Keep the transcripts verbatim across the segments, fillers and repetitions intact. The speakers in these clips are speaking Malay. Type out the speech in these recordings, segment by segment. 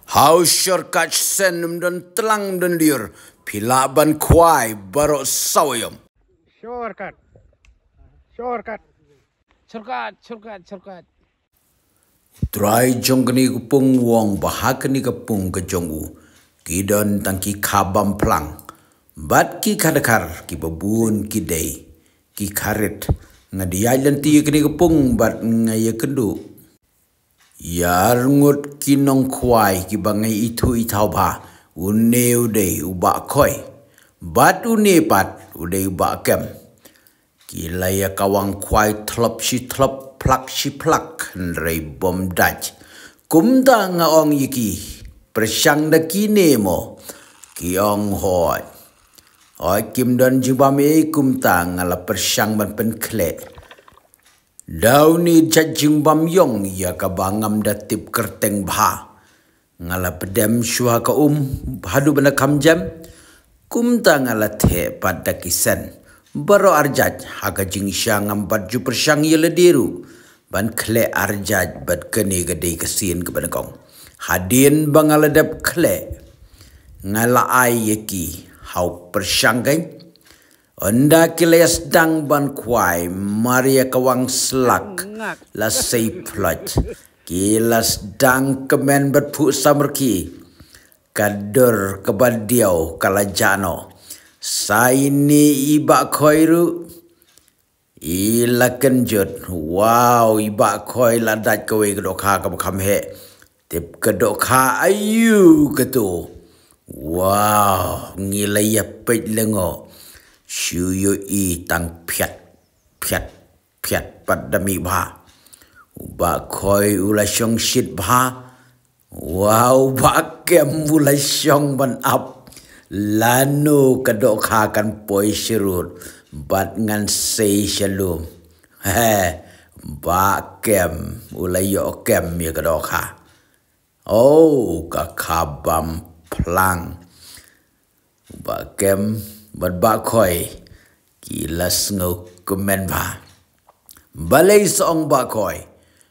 How shortcut sen dan tlang dan liur pilaban khwai barok sawyom. Shortcut. Shortcut. Shortcut, shortcut, shortcut. Try jong kini kupung wong bahak kini kupung ke jongu. Kidon tangki kabam plang. Bat ki kadakar ki babun ki day. Ki karet. Ngadiay lanti kini kupung bat ngaya kendu. Yar ngut kinong khwai ki bangai itu itau ba. Une uday ubak koi. Bat une pat uday ubak kem. Kilaya kawang khwai thlop si thlop plak si plak. Nrai bom daj. Kumda nga ong yiki. Persyang da kine mo. Ki ong hoi. Oi kim don jubam e kumta ngala persyang ban pen kle. Dau ni jajing bam yong ya ka bangam da tip kyrteng phah. Ngala pedem syua ka um hadu bana kam jam. Kumta ngala the pada kisen. Baro arjaj haga jing syangam bat ju persyang yele diru. Ban kle arjaj bat kene gede kesin ke banakong. Hadin bangala dap kle. Ngala ai yeki hau persyang kai. Anda kilas dang ban khwai Maria kawang selak la sei plot kilas dang kemen berpu samerki kader kebadiau kalajano saini iba khoiru ila kenjut wow iba khoi ladat kowe kedokha ka kham he tip kedokha ayu ketu wow ngilaya peit lengo siew i tang piat piat piat padami ba ba khoi ula syong shit ba wow ba kem ula syong ban up lanu kadok kha kan poi sirut bat ngan sei shalom he ba kem ula yo kem ya kadok kha oh ka khabam plang ba kem bat ba khoi kilas ngau kemen ba balai song ba khoi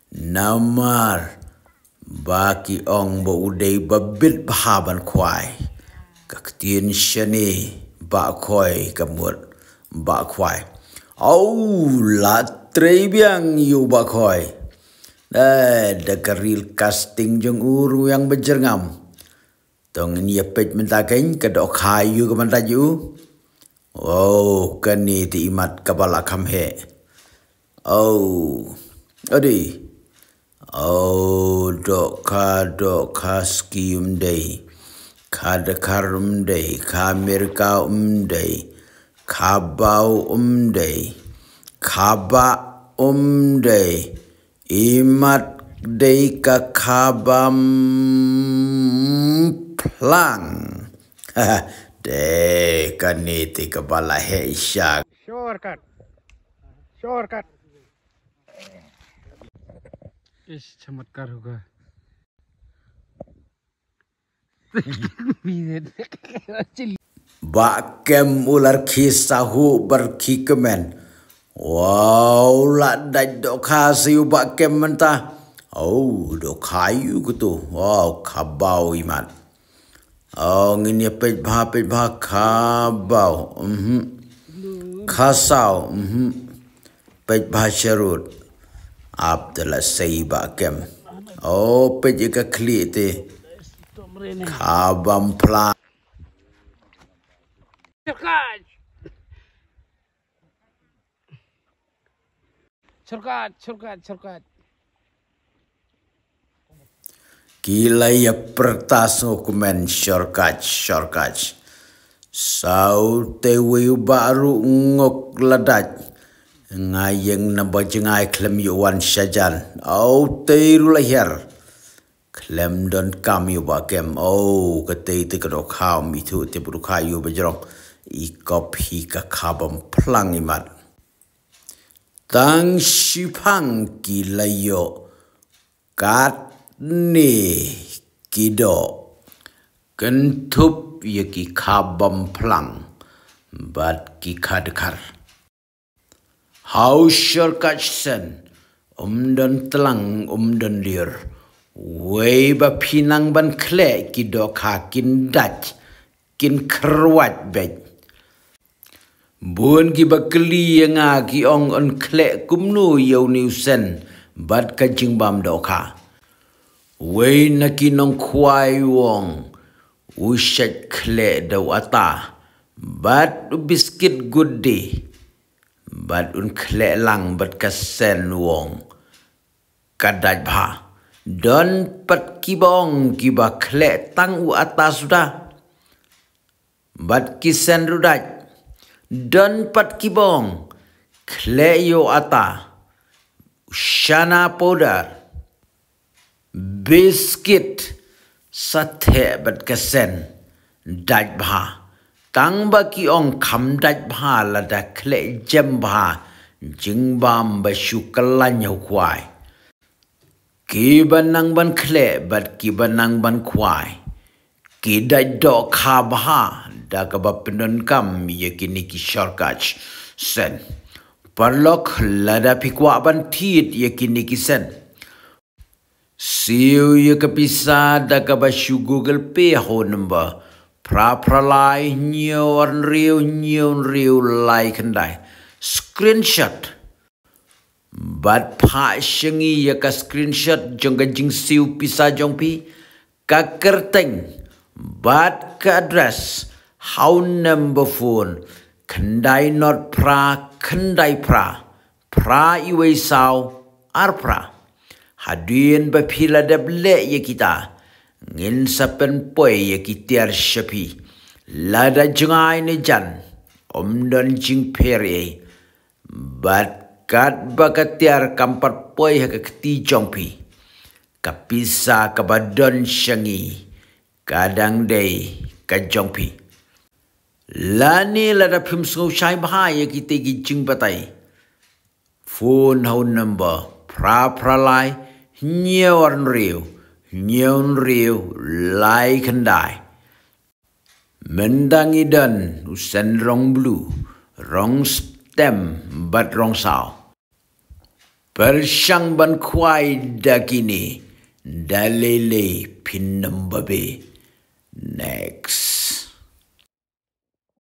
namar ba ki ong bo udai babit ba ban khwai kaktien shani ba khoi kamut ba khwai au la trebiang yu ba khoi eh da karil casting jong uru yang berjengam tong ni pet mentaken kedok kayu ke mantaju. Oh, kani ti imat kabala kam he. Oh, adi. Oh, dok ka dok ka skium day. Kada karum day. Kamirka um day. Kabau um day. Kaba um day. Imat day ka kabam plang. De kaniti kabala he syak. Shortcut. Shortcut. Is चमत्कार होगा. Ba kem ular kisahu berkikemen. Wow, la daj dok khasiu ba kem mentah. Oh, dok kayu kutu. Wow, kabau imat. Oh, ngin peit phah peit phah kabau. Mhm. Khasau. Mhm. Peit phah sharut. Abdullah sei ba kem. Oh, peit ka kli te. Kabam pla. Shortcut. Shortcut, shortcut, shortcut. Kilaya pertas ngokumen shortcut shortcut. Sau tewi baru ngok ladat. Ngayeng namba jengai klem yuan syajan. Au teiru lahir. Klem don kam yu bakem. Oh ketei te kedok kham itu te buru kayu bajrong. Ikop hika kabam plang imat. Tang sipang kilayo. Kat ni kido kentup yaki kabam plang bat ki kadkar how shortcut sen um dan tlang um dan liur Wei ba pinang ban kle ki do ka kin dach kin kerwat bet. Bun ki ba kli nga ki ong on kle kumnu yau niu sen bat ka jingbam do ka. Wei na ki nong khwai wong ushat kle do ata bat biskit good day. Bat un kle lang bat ka sen wong kadaj bha. Don pat kibong kiba kle tang u atas sudah. Bat kisen rudaj. Don pat kibong kle yo ata. Shana powder. Biskit sathe bat kesen daj bha. Tang ba ki ong kham daj bha lada kle jem bha. Jingbam ba shukalan yo kwai. Ki banang ban kle bat ki banang ban khwai. Ki daj do kaba da kaba phlyndon kam ye kini ki shorkach sen. Parlok lada pikwa ban thied ye kini ki sen. Siew ye ke pisa da kaba shu Google Pay ho number. Pra pra lai nyon riu nyon riu lai kendai. Screenshot. Bat phah shengi ya ka screenshot jong ka jing siew pisa jong pi ka kyrteng bat ka address how number phone kendai not pra kendai pra pra iwei sao ar pra hadin ba phila dable ya kita ngin sa pynpoi ya ki tiar shaphi lada jangai ne jan omdon jing pere bat katba tiar kampat poi haka keti jongpi. Kapisa kabadon shangi. Kadang day ka jongpi. Lani lada phim sngau shai bahaya kita gi jing batai. Phone hau number. Pra pra lai. Nyewan riu. Nyewan riu. Lai kendai. Mendangi dan. Usan rong blue. Rong stem. Bat rong sao. Persyang ban khwai da kini. Dalele pinam babe. Next.